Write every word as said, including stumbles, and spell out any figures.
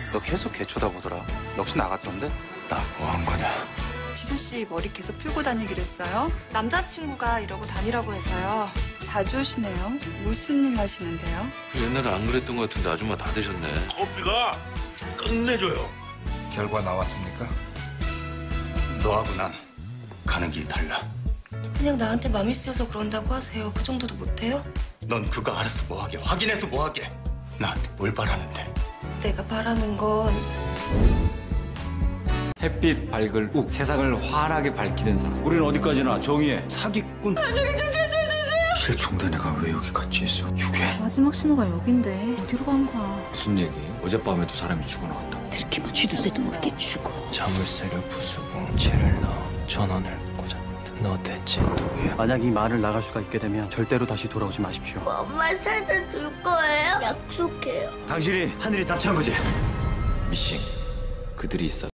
너 계속 걔 쳐다보더라. 역시 나갔던데? 나 뭐 한 거냐? 지수 씨 머리 계속 풀고 다니기로 했어요? 남자친구가 이러고 다니라고 해서요. 자주 오시네요. 무슨 일 하시는데요? 옛날에 안 그랬던 것 같은데 아줌마 다 되셨네. 커피가 끝내줘요. 결과 나왔습니까? 너하고 난 가는 길이 달라. 그냥 나한테 맘이 쓰여서 그런다고 하세요. 그 정도도 못해요? 넌 그거 알아서 뭐하게, 확인해서 뭐하게. 나한테 뭘 바라는데. 내가 바라는 건 햇빛 밝을 욱 세상을 환하게 밝히는 사람. 우리는 어디까지나 정의해. 사기꾼. 실종된 애가 왜 여기 같이 있어? 유괴. 마지막 신호가 여긴데 어디로 간 거야? 무슨 얘기? 어젯밤에도 사람이 죽어나왔다. 들키면 쥐두새도 모르게 죽어. 자물쇠를 부수고 채를 넣어 전원을 꽂았다. 너 대체 누구야? 만약 이 마을을 나갈 수가 있게 되면 절대로 다시 돌아오지 마십시오. 엄마 찾아줄 거예요? 약속해요. 당신이 하늘이 답찬 거지? 미싱, 그들이 있어.